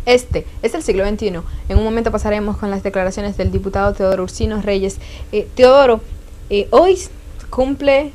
Este es el siglo XXI. En un momento pasaremos con las declaraciones del diputado Teodoro Ursinos Reyes. Teodoro, hoy cumple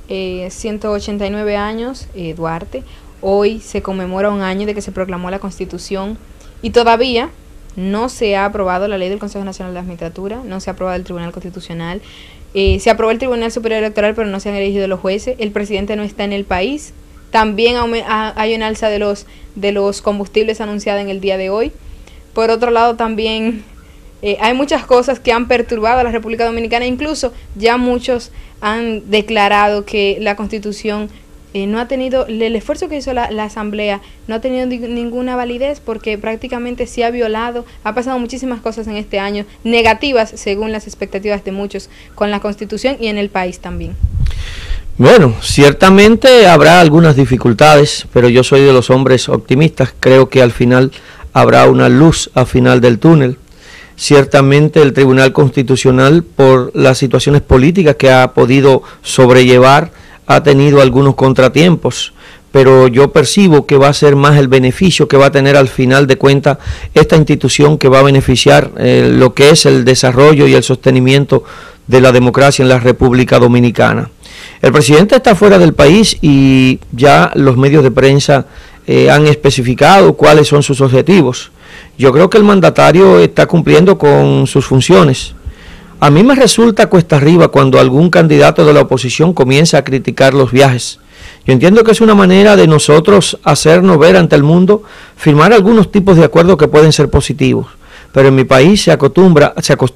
189 años Duarte. Hoy se conmemora un año de que se proclamó la Constitución y todavía no se ha aprobado la ley del Consejo Nacional de la Magistratura, no se ha aprobado el Tribunal Constitucional, se aprobó el Tribunal Superior Electoral, pero no se han elegido los jueces, el presidente no está en el país, también hay un alza de los combustibles anunciada en el día de hoy. Por otro lado, también hay muchas cosas que han perturbado a la República Dominicana, incluso ya muchos han declarado que la Constitución no ha tenido, el esfuerzo que hizo la Asamblea no ha tenido ninguna validez porque prácticamente se ha violado, ha pasado muchísimas cosas en este año, negativas según las expectativas de muchos con la Constitución y en el país también. Bueno, ciertamente habrá algunas dificultades, pero yo soy de los hombres optimistas, creo que al final habrá una luz al final del túnel. Ciertamente el Tribunal Constitucional, por las situaciones políticas que ha podido sobrellevar, ha tenido algunos contratiempos, pero yo percibo que va a ser más el beneficio que va a tener al final de cuentas esta institución, que va a beneficiar lo que es el desarrollo y el sostenimiento de la democracia en la República Dominicana. El presidente está fuera del país y ya los medios de prensa han especificado cuáles son sus objetivos. Yo creo que el mandatario está cumpliendo con sus funciones. A mí me resulta cuesta arriba cuando algún candidato de la oposición comienza a criticar los viajes. Yo entiendo que es una manera de nosotros hacernos ver ante el mundo, firmar algunos tipos de acuerdos que pueden ser positivos. Pero en mi país se acostumbra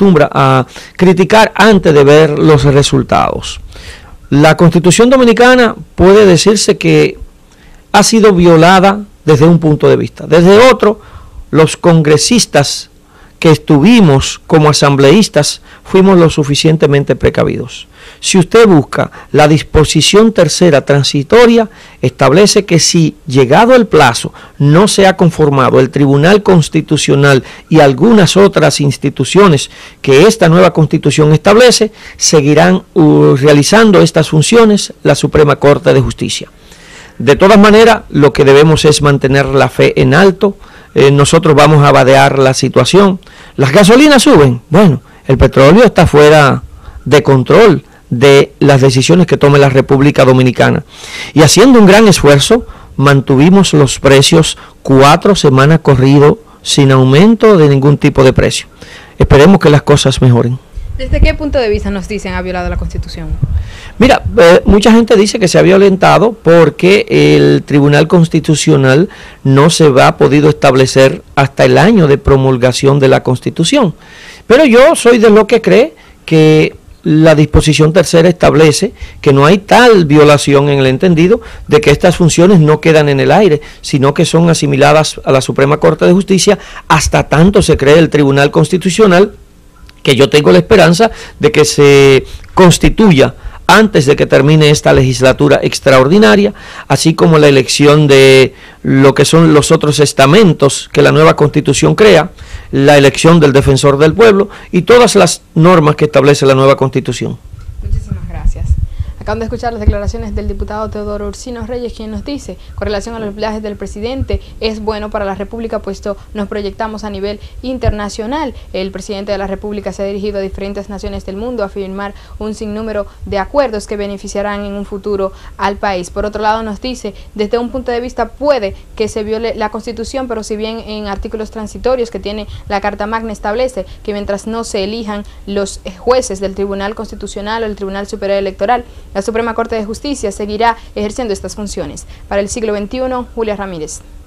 a criticar antes de ver los resultados. La Constitución Dominicana puede decirse que ha sido violada desde un punto de vista. Desde otro, los congresistas que estuvimos como asambleístas fuimos lo suficientemente precavidos. Si usted busca la disposición tercera transitoria, establece que si llegado el plazo no se ha conformado el Tribunal Constitucional y algunas otras instituciones que esta nueva Constitución establece, seguirán realizando estas funciones la Suprema Corte de Justicia. De todas maneras, lo que debemos es mantener la fe en alto. Nosotros vamos a vadear la situación. Las gasolinas suben. Bueno, el petróleo está fuera de control de las decisiones que tome la República Dominicana. Y haciendo un gran esfuerzo, mantuvimos los precios 4 semanas corrido sin aumento de ningún tipo de precio. Esperemos que las cosas mejoren. ¿Desde qué punto de vista nos dicen ha violado la Constitución? Mira, mucha gente dice que se ha violentado porque el Tribunal Constitucional no se ha podido establecer hasta el año de promulgación de la Constitución. Pero yo soy de lo que cree que la disposición tercera establece que no hay tal violación en el entendido de que estas funciones no quedan en el aire, sino que son asimiladas a la Suprema Corte de Justicia hasta tanto se cree el Tribunal Constitucional, que yo tengo la esperanza de que se constituya antes de que termine esta legislatura extraordinaria, así como la elección de lo que son los otros estamentos que la nueva Constitución crea, la elección del defensor del pueblo y todas las normas que establece la nueva Constitución. Muchísimas gracias. Acaban de escuchar las declaraciones del diputado Teodoro Ursinos Reyes, quien nos dice, con relación a los viajes del presidente, es bueno para la República, puesto nos proyectamos a nivel internacional. El presidente de la República se ha dirigido a diferentes naciones del mundo a firmar un sinnúmero de acuerdos que beneficiarán en un futuro al país. Por otro lado, nos dice, desde un punto de vista puede que se viole la Constitución, pero si bien en artículos transitorios que tiene la Carta Magna establece que mientras no se elijan los jueces del Tribunal Constitucional o el Tribunal Superior Electoral, la Suprema Corte de Justicia seguirá ejerciendo estas funciones. Para el siglo XXI, Julia Ramírez.